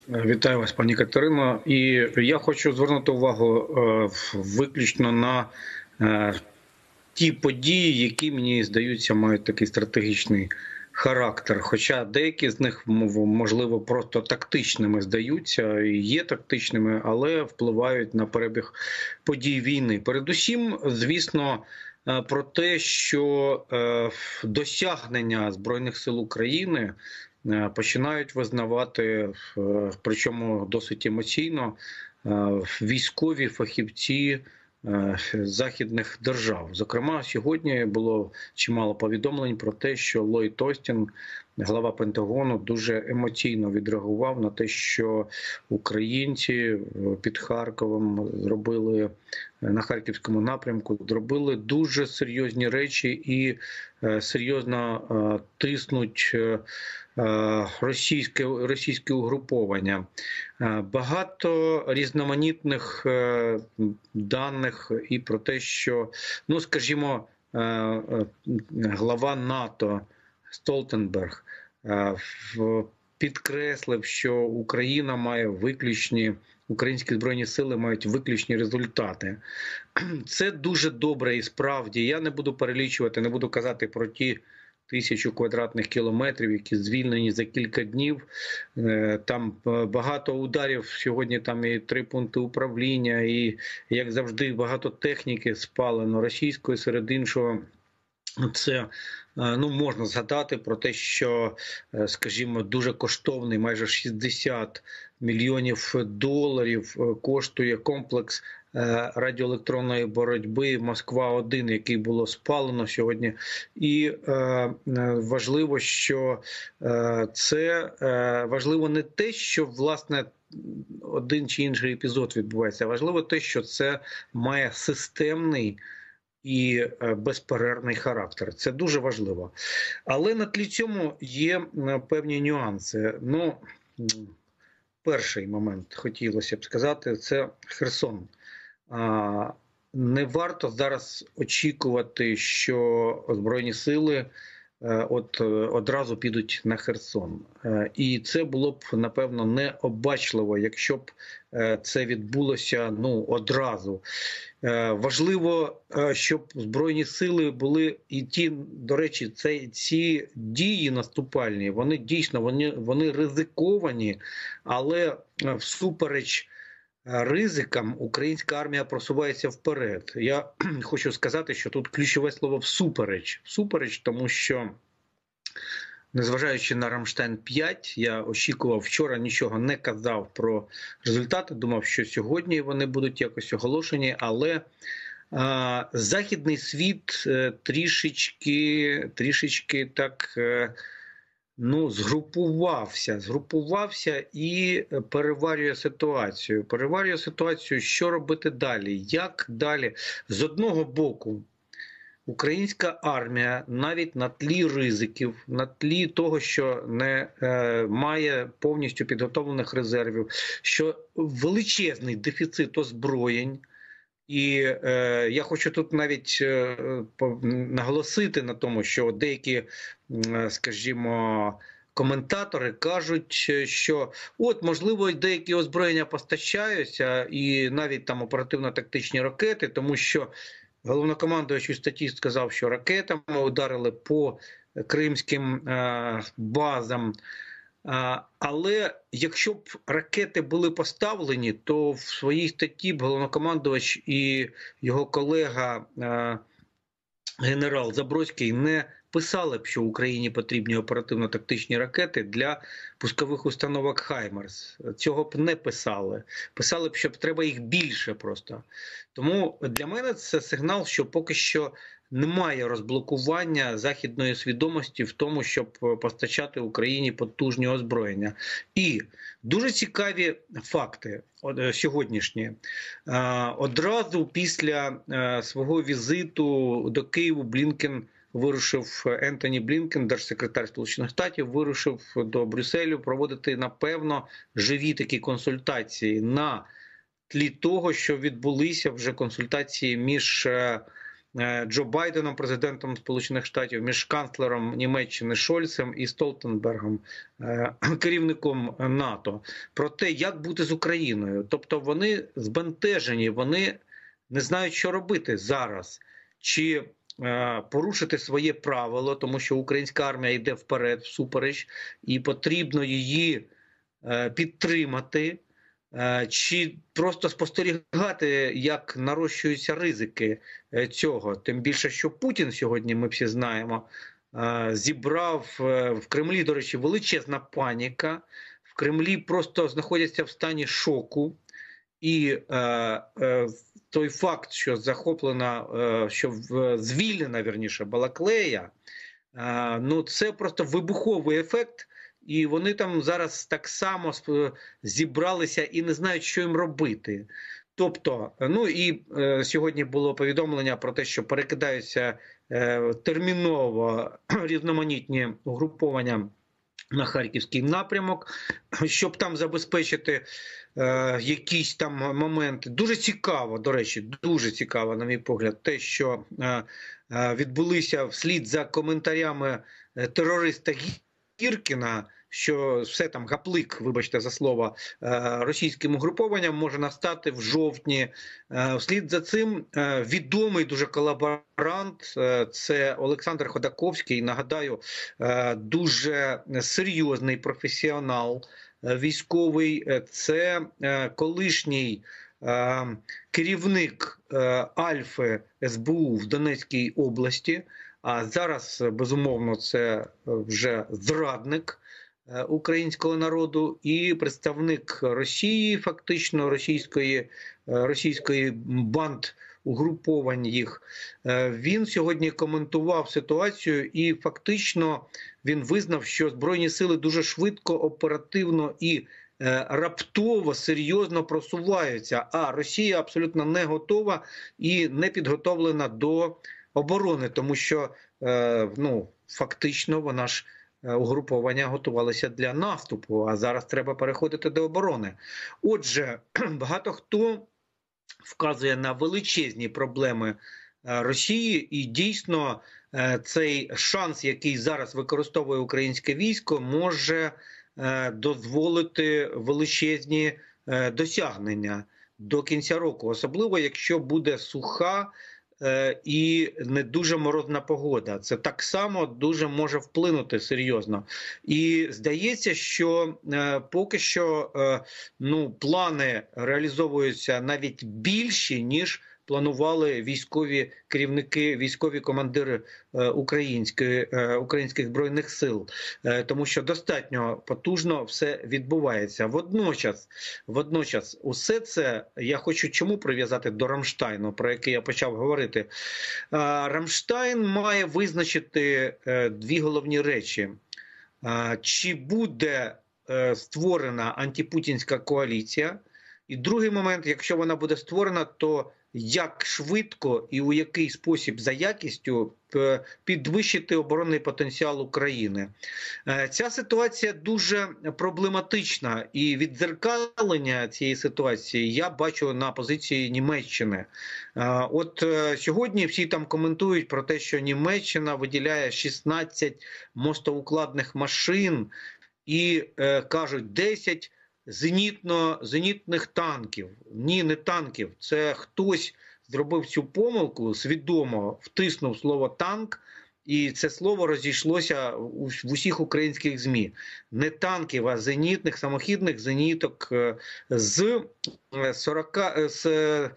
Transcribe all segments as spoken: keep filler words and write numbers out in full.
Вітаю вас, пані Катерино. І я хочу звернути увагу виключно на ті події, які, мені здаються, мають такий стратегічний характер. Хоча деякі з них, можливо, просто тактичними здаються, і є тактичними, але впливають на перебіг подій війни. Передусім, звісно, про те, що досягнення Збройних сил України починають визнавати, причому досить емоційно, військові фахівці західних держав. Зокрема, сьогодні було чимало повідомлень про те, що Ллойд Остін, глава Пентагону, дуже емоційно відреагував на те, що українці під Харковом зробили, на Харківському напрямку, зробили дуже серйозні речі і серйозно тиснуть російське, російське угруповання. Багато різноманітних даних і про те, що, ну, скажімо, глава НАТО Столтенберг підкреслив, що Україна має виключні, українські Збройні Сили мають виключні результати. Це дуже добре і справді. Я не буду перелічувати, не буду казати про ті тисячу квадратних кілометрів, які звільнені за кілька днів. Там багато ударів, сьогодні там і три пункти управління, і, як завжди, багато техніки спалено російської, серед іншого. Це, ну, можна згадати про те, що, скажімо, дуже коштовний, майже шістдесят мільйонів доларів коштує комплекс радіоелектронної боротьби Москва один, який було спалено сьогодні. І е, важливо, що е, це е, важливо не те, що, власне, один чи інший епізод відбувається, а важливо те, що це має системний і безперервний характер. Це дуже важливо. Але на тлі цьому є певні нюанси. Ну, перший момент, хотілося б сказати, це Херсон. Не варто зараз очікувати, що Збройні сили от одразу підуть на Херсон. І це було б, напевно, необачливо, якщо б це відбулося, ну, одразу. Важливо, щоб Збройні сили були і ті, до речі, це, ці дії наступальні, вони дійсно, вони, вони ризиковані, але всупереч ризикам українська армія просувається вперед. Я хочу сказати, що тут ключове слово «всупереч». Всупереч, тому що, незважаючи на Рамштайн п'ять, я очікував, вчора нічого не казав про результати, думав, що сьогодні вони будуть якось оголошені, але а, західний світ трішечки, трішечки так, ну, згрупувався, згрупувався і переварює ситуацію. Переварює ситуацію, що робити далі, як далі. З одного боку, українська армія навіть на тлі ризиків, на тлі того, що не е, має повністю підготовлених резервів, що величезний дефіцит озброєнь. І е, я хочу тут навіть е, наголосити на тому, що деякі, е, скажімо, коментатори кажуть, що от, можливо, деякі озброєння постачаються, і навіть там оперативно-тактичні ракети, тому що головнокомандуючий у статті сказав, що ракетами ударили по кримським е, базам. Але якщо б ракети були поставлені, то в своїй статті б головнокомандувач і його колега генерал Забродський не писали б, що Україні потрібні оперативно-тактичні ракети для пускових установок «Хаймерс». Цього б не писали. Писали б, що треба їх більше просто. Тому для мене це сигнал, що поки що немає розблокування західної свідомості в тому, щоб постачати Україні потужні озброєння. І дуже цікаві факти сьогоднішні. Одразу після свого візиту до Києва Блінкен вирушив, Ентоні Блінкен, держсекретар Сполучених Штатів, вирушив до Брюсселю проводити, напевно, живі такі консультації на тлі того, що відбулися вже консультації між Джо Байденом, президентом Сполучених Штатів, між канцлером Німеччини Шольцем і Столтенбергом, керівником НАТО, про те, як бути з Україною. Тобто вони збентежені, вони не знають, що робити зараз. Чи порушити своє правило, тому що українська армія йде вперед, всупереч, і потрібно її підтримати, чи просто спостерігати, як нарощуються ризики цього. Тим більше, що Путін сьогодні, ми всі знаємо, зібрав в Кремлі, до речі, величезна паніка. В Кремлі просто знаходяться в стані шоку. І е, е, той факт, що захоплена, е, що в, звільнена, вірніше, Балаклея, е, ну це просто вибуховий ефект. І вони там зараз так само зібралися і не знають, що їм робити. Тобто, ну і е, сьогодні було повідомлення про те, що перекидаються е, терміново різноманітні угруповання на Харківський напрямок, щоб там забезпечити е, якісь там моменти. Дуже цікаво, до речі, дуже цікаво, на мій погляд, те, що е, е, відбулися вслід за коментарями терориста Гіркіна, що все там гаплик, вибачте за слово, російським угрупованням може настати в жовтні. Вслід за цим відомий дуже колаборант, це Олександр Ходаковський, нагадаю, дуже серйозний професіонал військовий, це колишній керівник Альфи ес бе у в Донецькій області, а зараз, безумовно, це вже зрадник українського народу і представник Росії, фактично російської, російської банд угруповань їх. Він сьогодні коментував ситуацію і фактично він визнав, що Збройні сили дуже швидко, оперативно і раптово, серйозно просуваються, а Росія абсолютно не готова і не підготовлена до оборони, тому що ну, фактично вона ж угруповання готувалися для наступу, а зараз треба переходити до оборони. Отже, багато хто вказує на величезні проблеми Росії, і дійсно цей шанс, який зараз використовує українське військо, може дозволити величезні досягнення до кінця року, особливо якщо буде суха і не дуже морозна погода. Це так само дуже може вплинути серйозно. І здається, що е, поки що е, ну, плани реалізовуються навіть більші, ніж планували військові керівники, військові командири е, української, е, українських збройних сил, е, тому що достатньо потужно все відбувається. Водночас, водночас, усе це я хочу чому прив'язати до Рамштайну, про який я почав говорити. Е, Рамштайн має визначити е, дві головні речі. Е, чи буде е, створена антипутінська коаліція? І другий момент, якщо вона буде створена, то як швидко і у який спосіб за якістю підвищити оборонний потенціал України. Ця ситуація дуже проблематична, і віддзеркалення цієї ситуації я бачу на позиції Німеччини. От сьогодні всі там коментують про те, що Німеччина виділяє шістнадцять мостоукладних машин і кажуть десять зенітно, зенітних танків. Ні, не танків. Це хтось зробив цю помилку, свідомо втиснув слово «танк», і це слово розійшлося в усіх українських ЗМІ. Не танків, а зенітних, самохідних зеніток з, сорока, з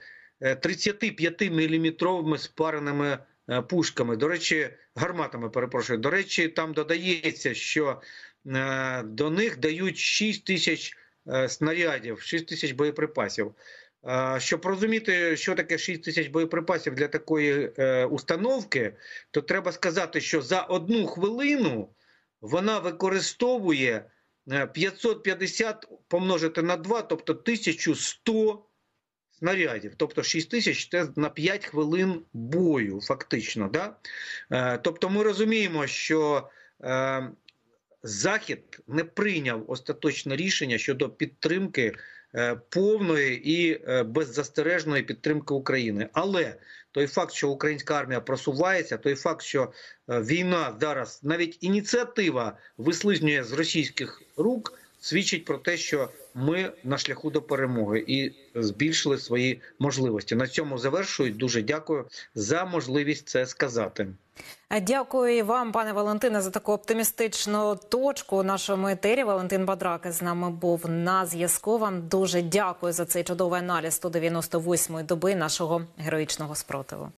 тридцятип'ятиміліметровими спареними пушками. До речі, гарматами, перепрошую. До речі, там додається, що до них дають шість тисяч снарядів, шість тисяч боєприпасів. Щоб розуміти, що таке шість тисяч боєприпасів для такої установки, то треба сказати, що за одну хвилину вона використовує п'ятсот п'ятдесят помножити на два, тобто тисяча сто снарядів. Тобто шість тисяч – це на п'ять хвилин бою, фактично. Да? Тобто ми розуміємо, що Захід не прийняв остаточне рішення щодо підтримки, повної і беззастережної підтримки України. Але той факт, що українська армія просувається, той факт, що війна зараз, навіть ініціатива вислизнює з російських рук, свідчить про те, що ми на шляху до перемоги і збільшили свої можливості. На цьому завершую. Дуже дякую за можливість це сказати. Дякую і вам, пане Валентине, за таку оптимістичну точку у нашому етері. Валентин Бадраки з нами був на зв'язку. Вам дуже дякую за цей чудовий аналіз сто дев'яносто восьмої доби нашого героїчного спротиву.